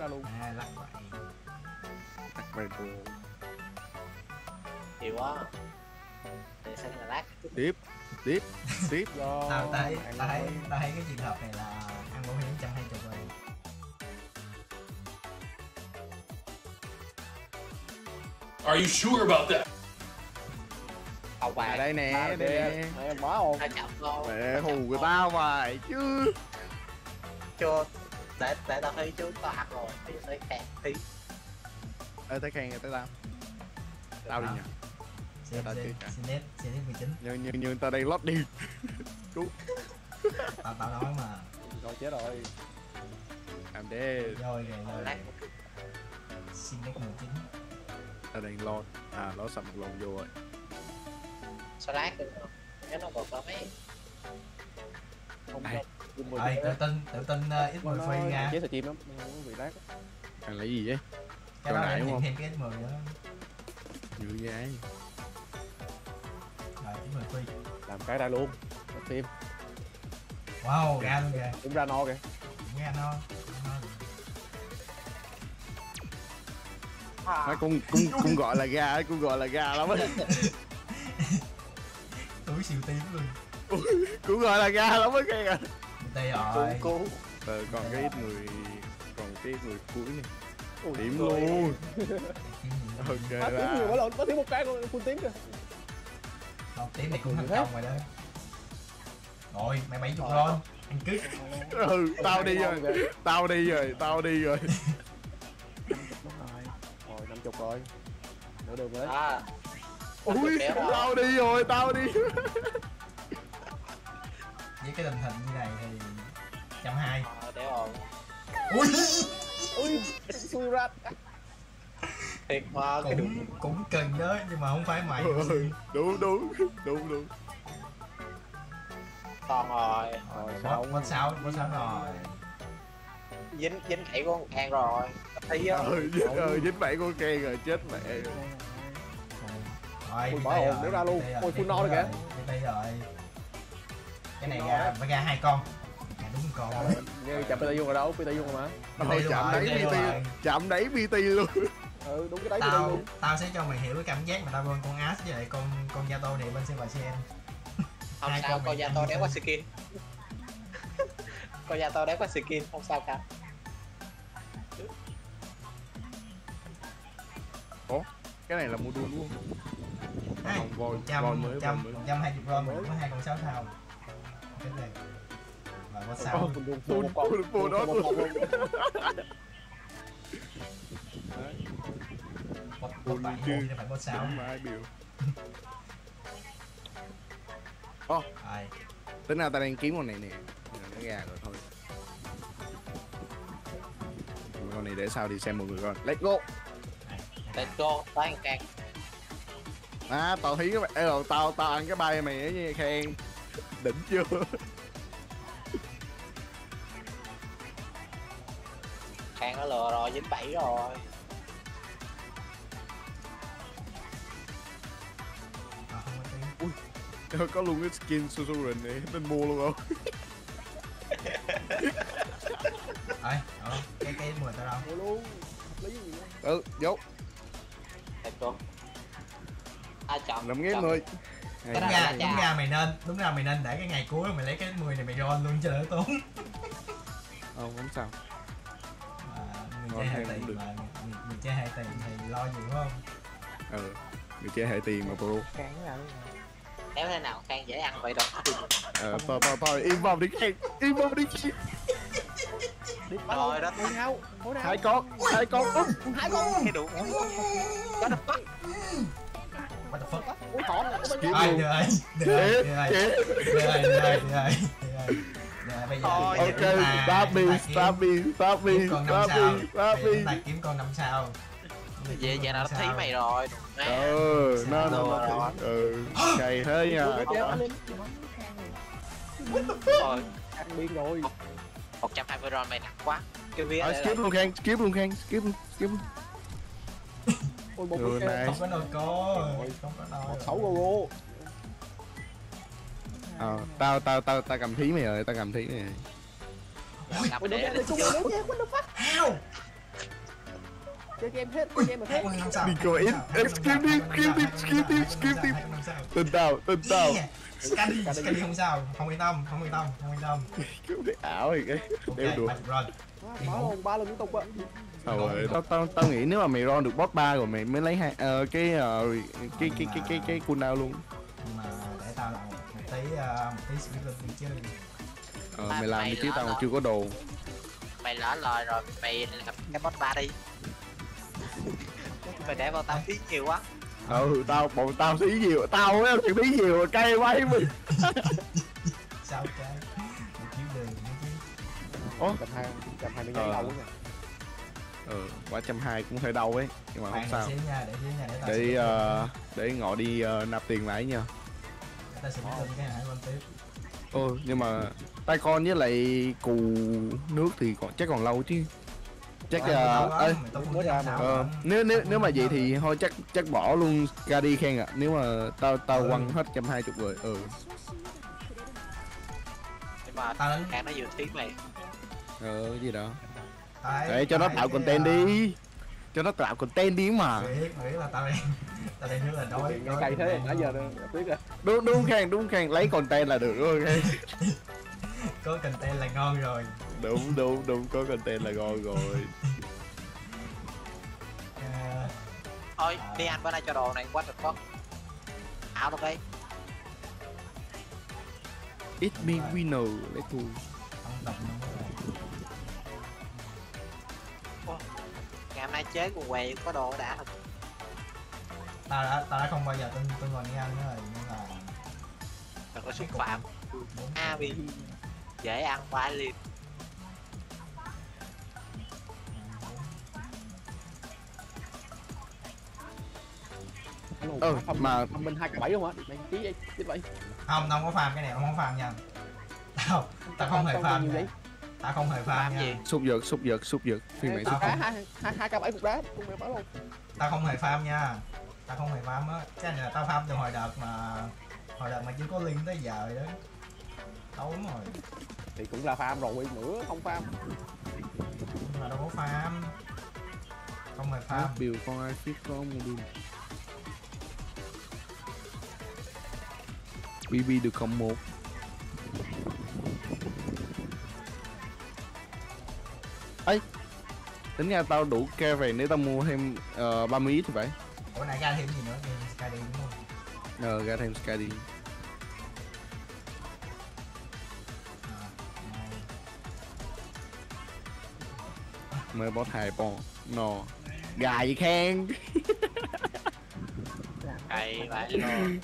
ra luôn. À lắc vậy. Lắc vậy luôn. Nhiều quá. Để xem là lát. Tiếp. Tao thấy cái trường hợp này là ăn bảo hiểm 120 rồi. Are you sure about that? Hậu bài. Đây nè, đây nè. Mẹ quá không? Ta chậm thôi. Mẹ hù người tao hoài chứ. Chưa. Để tao thấy chú tao hạt rồi. Bây giờ tới kẹt tí. Ê tới khen tới tao. Tao đi nhờ. Xin 19. Nhưng tao đang lót đi. Cứu. Tao nói mà. Rồi chết rồi. I'm dead. Rồi Lát. Xin 19. Tao đang lót. À lót sầm lon vô rồi. Sao lát được không? Cái nó bột lắm ấy. Không Ai? Rồi tự tin X10 free nha. Chế sờ chim lắm, không bị lát. Anh lấy gì vậy? Cái Cho đó nãy để đúng nhận không? thêm cái X10 nữa. Như vậy. Rồi X10 free. Làm cái ra luôn. Tim. Wow, ra luôn kìa. Cũng ra no kìa. Nghe nó. Nó cũng gọi là ga ấy, cũng gọi là ga lắm á. Túi siêu tím luôn. Cũng gọi là ga lắm á kìa. Đây rồi. Cứu. Còn cái X10 cuối này. Điểm luôn. Ok Má tím nhiều quá lộn, có thiếu một cái full tím kìa. Không, tím này cũng thành công rồi đó. Rồi, mày 70 ron. Anh cứ. Ừ, tao đi rồi. Rồi 50 rồi. Nửa đường đấy. À. Ui, tao đi rồi. Với cái tình hình như này thì 120. Để rồi. Ui, xui ra. Thiệt mà cái đường. cũng cần đó nhưng mà không phải mày. Đúng. Còn rồi. Rồi Có sao rồi. Dính khẩy con An rồi. Thấy á. Dính bậy con Ken rồi, chết mẹ. Rồi, Ui, bỏ hồn, nếu ra luôn. Ôi, full no rồi kìa. Đây rồi. Cái này ra, phải ra 2 con. Đúng con. Nghe chậm PT vô rồi đâu, PT vô rồi mà. Chạm đáy BT luôn. Ừ, đúng cái đấy PT luôn. Tao sẽ cho mày hiểu cái cảm giác mà tao con Ash với lại con Yato này bên CN. Không sao, con Yato đéo qua skin. Con Yato đéo qua skin, không sao cả. Ủa, cái này là module luôn. Hai, 120 ron mới có 2 con 6 sao. Cái này. Và có 6. Full đó luôn. Có 7 chứ phải có 6. Ai biểu. Ô, Rồi. tính nào ta đang kiếm con này nè. Nó ra rồi thôi. Con này để sau đi xem mọi người coi. Let's go. Let's go, tới ăn can. À, tao thấy cái mày, tao ăn cái bay mày ấy nha Khen. Đỉnh chưa? Can nó lừa rồi, dính bẫy rồi. Ui, có luôn cái skin Suzurin này, nên mua luôn không? Rồi, cái 10 tao đâu? Mua luôn. Hợp lý gì nữa. Ừ, vô. Let's go. Ai chọn? Làm nghe 10. Đúng ra mày nên để cái ngày cuối mày lấy cái 10 này mày ron luôn cho đỡ tốn. Không sao. Người chơi 2 tiền mà người chơi 2 tiền thì lo nhiều không? Ừ, người chơi hệ tiền mà bro. Can nó ra luôn. Nếu thế nào Can dễ ăn vậy đâu. Thôi, im vào đi Khen. Im vào đi Khen. Rồi đó. Hai con. Hai con. Cái đủ. Có đập bắt. What the fuck? Ui thỏ. Skip Ai luôn. được rồi. Bây giờ Ok, stop me. ta kiếm con 5 sao. Vậy giờ nào thấy mày rồi. Nó cày thế nha. Rồi. Ăn điên rồi. 120 ron mày nặng quá. Cái vía Skip luôn Khen, skip luôn. Ôi một Người này. Không có nồi cô. Không có nồi. 6 go. Tao cầm thí mày rồi, tao cầm thí mày rồi. Ui, để What the fuck? How? chơi game hết, chơi game mà hết. Nico in skip đi. Tin tao. Scandi không sao, không yên tâm. Cứ để ảo thì cái đeo đùa. Má hồn 3 lần liên tục á. Sao rồi? Tao nghĩ nếu mà mày ron được boss 3 rồi mày mới lấy cái cooldown luôn. Mà để tao làm một tí speed lên đi chứ. Mày làm đi chứ tao còn chưa có đồ. Mày lỡ lời rồi, mày gặp cái boss 3 đi. Mày để vào tao phí nhiều quá. Tao xí nhiều, tao á thì phí nhiều cay quá mình. Sao cái? Một chiếu đường Ủa? 120 giây đầu nha. Quả 120 cũng hơi đau ấy, nhưng mà không sao. Để ngọ đi nạp tiền lại nha. Ta sẽ biết cái này luôn tiếp. Nhưng mà tay con với lại cù nước thì chắc còn lâu chứ. Chắc nếu mà vậy thì thôi chắc bỏ luôn Gadi khen ạ. Nếu mà tao quăng hết 120 rồi. Nhưng mà càng nó vừa tiếng mày. Cái gì đó. Để cho nó tạo content đi. Cho nó tạo content đi mà. Nghĩ là tao đang rất là đói. Cày thế nãy giờ biết rồi. Đúng khen lấy content là được rồi. Có content là ngon rồi. Đúng có content là ngon rồi. Thôi đi ăn bữa nay cho đồ này quá được không? Ảo được đi. It's me winner, lấy thua. Ngày hôm nay chế cùng què có đồ đã thật. Tao đã không bao giờ tin vào nghe nữa rồi, nhưng mà đừng có xúc phạm. Vì dễ ăn quá liền. Mà mình 2k7 không hả? Mày ký vậy, chết vậy. không có farm cái này, không farm nha. Tao không hề farm nha. Tao không hề farm nha. Xúc giật phiên bản xúc đá 2k7 cục đá, cùng mày báo luôn. Tao không hề farm nha. Tao không hề farm á. Cái này là tao farm từ hồi đợt mà chưa có link tới giờ rồi đó. Lâu lắm rồi. Thì cũng là farm rồi, nữa không farm. Nhưng mà đâu có farm. Không hề farm. Build con ai fit có module. BB được cộng 1. Ấy, tính ra tao đủ ke về nếu tao mua thêm 30 ít thì phải. Ủa này ra thêm gì nữa? Thêm Skadi đúng không? Ra thêm Skadi. Mới boss 2 bon. No. Gà gì khen. Cày vậy luôn.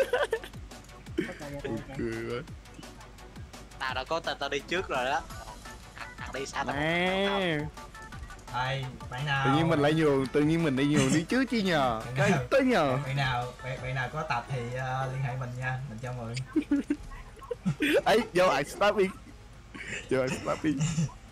Cười quá. Tao đã có tên tao đi trước rồi đó. Thằng đi xa tao. Đây, bạn nào Tự nhiên mình lại nhường đi trước chứ nhờ. Cái tới nhờ. Bạn nào có tập thì liên hệ mình nha, mình cho mượn. Ấy, vô ai stop đi.